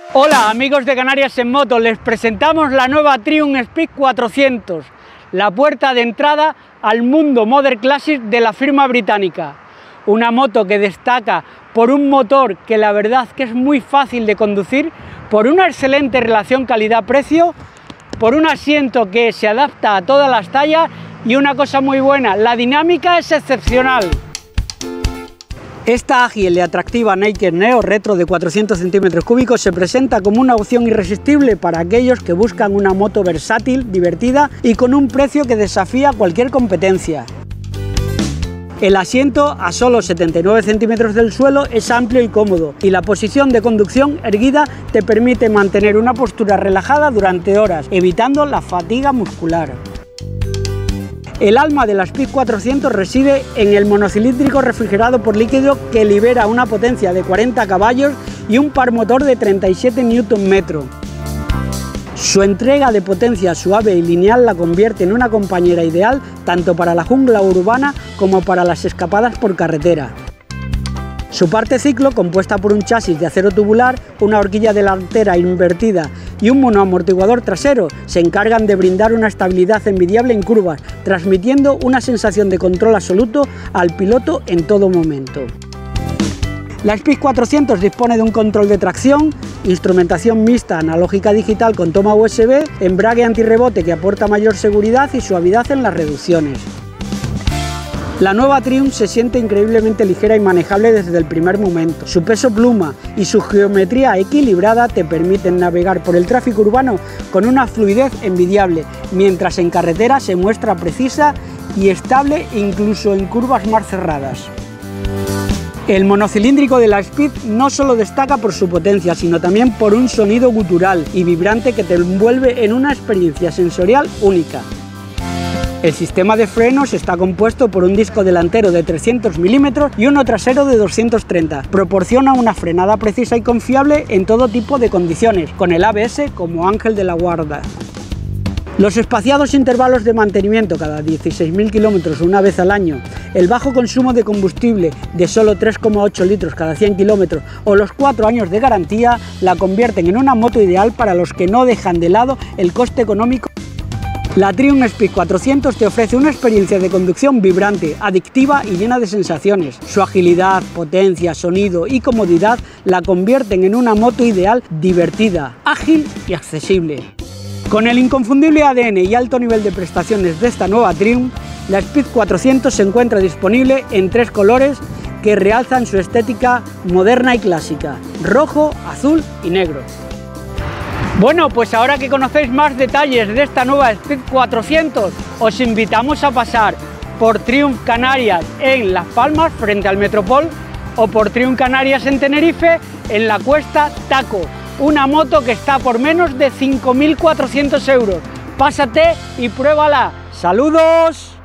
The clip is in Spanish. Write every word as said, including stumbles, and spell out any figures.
Hola amigos de Canarias en Moto, les presentamos la nueva Triumph Speed cuatrocientos, la puerta de entrada al mundo Modern Classic de la firma británica. Una moto que destaca por un motor que la verdad que es muy fácil de conducir, por una excelente relación calidad-precio, por un asiento que se adapta a todas las tallas y una cosa muy buena, la dinámica es excepcional. Esta ágil y atractiva Naked Neo Retro de cuatrocientos centímetros cúbicos se presenta como una opción irresistible para aquellos que buscan una moto versátil, divertida y con un precio que desafía cualquier competencia. El asiento, a solo setenta y nueve centímetros del suelo, es amplio y cómodo, y la posición de conducción erguida te permite mantener una postura relajada durante horas, evitando la fatiga muscular. El alma de la Speed cuatrocientos reside en el monocilíndrico refrigerado por líquido que libera una potencia de cuarenta caballos y un par motor de treinta y siete newton metros. Su entrega de potencia suave y lineal la convierte en una compañera ideal tanto para la jungla urbana como para las escapadas por carretera. Su parte ciclo, compuesta por un chasis de acero tubular, una horquilla delantera invertida y un monoamortiguador trasero, se encargan de brindar una estabilidad envidiable en curvas, transmitiendo una sensación de control absoluto al piloto en todo momento. La Speed cuatrocientos dispone de un control de tracción, instrumentación mixta analógica digital con toma U S B, embrague antirrebote que aporta mayor seguridad y suavidad en las reducciones. La nueva Triumph se siente increíblemente ligera y manejable desde el primer momento. Su peso pluma y su geometría equilibrada te permiten navegar por el tráfico urbano con una fluidez envidiable, mientras en carretera se muestra precisa y estable incluso en curvas más cerradas. El monocilíndrico de la Speed no solo destaca por su potencia, sino también por un sonido gutural y vibrante que te envuelve en una experiencia sensorial única. El sistema de frenos está compuesto por un disco delantero de trescientos milímetros y uno trasero de doscientos treinta. Proporciona una frenada precisa y confiable en todo tipo de condiciones, con el A B S como ángel de la guarda. Los espaciados intervalos de mantenimiento cada dieciséis mil kilómetros una vez al año, el bajo consumo de combustible de solo tres coma ocho litros cada cien kilómetros o los cuatro años de garantía la convierten en una moto ideal para los que no dejan de lado el coste económico. La Triumph Speed cuatrocientos te ofrece una experiencia de conducción vibrante, adictiva y llena de sensaciones. Su agilidad, potencia, sonido y comodidad la convierten en una moto ideal, divertida, ágil y accesible. Con el inconfundible A D N y alto nivel de prestaciones de esta nueva Triumph, la Speed cuatrocientos se encuentra disponible en tres colores que realzan su estética moderna y clásica: rojo, azul y negro. Bueno, pues ahora que conocéis más detalles de esta nueva Speed cuatrocientos, os invitamos a pasar por Triumph Canarias en Las Palmas, frente al Metropol, o por Triumph Canarias en Tenerife, en la Cuesta Taco. Una moto que está por menos de cinco mil cuatrocientos euros. Pásate y pruébala. ¡Saludos!